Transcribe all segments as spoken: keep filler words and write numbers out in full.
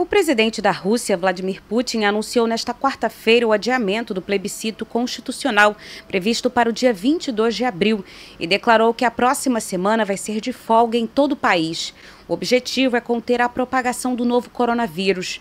O presidente da Rússia, Vladimir Putin, anunciou nesta quarta-feira o adiamento do plebiscito constitucional previsto para o dia vinte e dois de abril e declarou que a próxima semana vai ser de folga em todo o país. O objetivo é conter a propagação do novo coronavírus.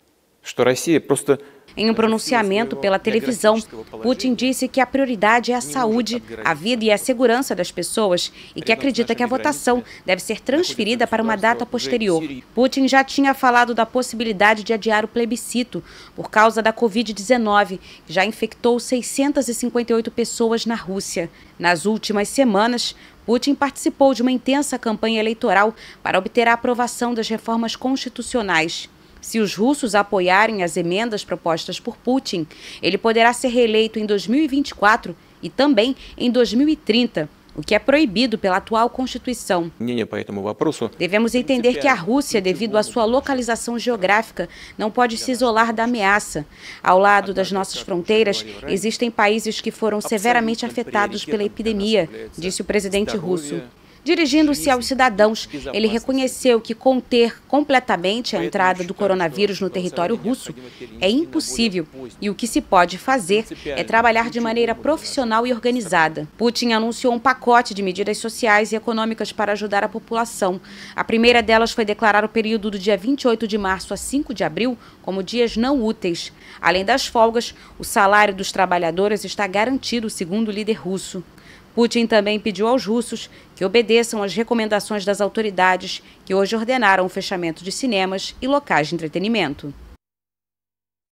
Em um pronunciamento pela televisão, Putin disse que a prioridade é a saúde, a vida e a segurança das pessoas e que acredita que a votação deve ser transferida para uma data posterior. Putin já tinha falado da possibilidade de adiar o plebiscito por causa da covid dezenove, que já infectou seiscentas e cinquenta e oito pessoas na Rússia. Nas últimas semanas, Putin participou de uma intensa campanha eleitoral para obter a aprovação das reformas constitucionais. Se os russos apoiarem as emendas propostas por Putin, ele poderá ser reeleito em dois mil e vinte e quatro e também em dois mil e trinta, o que é proibido pela atual Constituição. Devemos entender que a Rússia, devido à sua localização geográfica, não pode se isolar da ameaça. Ao lado das nossas fronteiras, existem países que foram severamente afetados pela epidemia, disse o presidente russo. Dirigindo-se aos cidadãos, ele reconheceu que conter completamente a entrada do coronavírus no território russo é impossível e o que se pode fazer é trabalhar de maneira profissional e organizada. Putin anunciou um pacote de medidas sociais e econômicas para ajudar a população. A primeira delas foi declarar o período do dia vinte e oito de março a cinco de abril como dias não úteis. Além das folgas, o salário dos trabalhadores está garantido, segundo o líder russo. Putin também pediu aos russos que obedeçam às recomendações das autoridades que hoje ordenaram o fechamento de cinemas e locais de entretenimento.